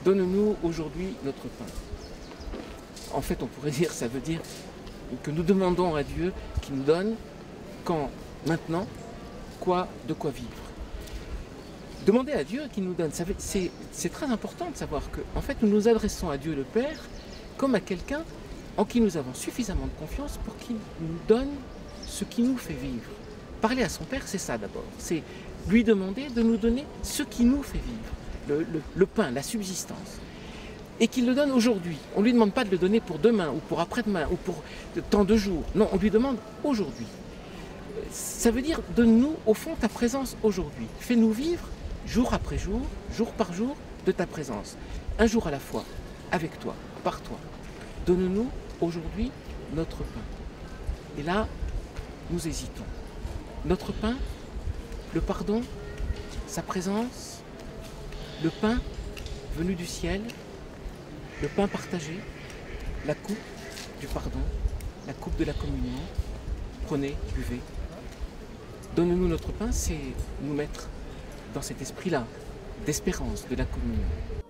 Donne-nous aujourd'hui notre pain. En fait, on pourrait dire, ça veut dire que nous demandons à Dieu qu'il nous donne, quand, maintenant, de quoi vivre. Demander à Dieu qu'il nous donne, c'est très important de savoir que, en fait, nous nous adressons à Dieu le Père comme à quelqu'un en qui nous avons suffisamment de confiance pour qu'il nous donne ce qui nous fait vivre. Parler à son Père, c'est ça d'abord. C'est lui demander de nous donner ce qui nous fait vivre, le pain, la subsistance. Et qu'il le donne aujourd'hui. On ne lui demande pas de le donner pour demain, ou pour après-demain, ou pour tant de jours. Non, on lui demande aujourd'hui. Ça veut dire, donne-nous au fond ta présence aujourd'hui. Fais-nous vivre jour après jour, jour par jour, de ta présence. Un jour à la fois, avec toi, par toi. Donne-nous aujourd'hui notre pain. Et là, nous hésitons. Notre pain, le pardon, sa présence, le pain venu du ciel, le pain partagé, la coupe du pardon, la coupe de la communion. Prenez, buvez. Donne-nous notre pain, c'est nous mettre dans cet esprit-là, d'espérance, de la communion.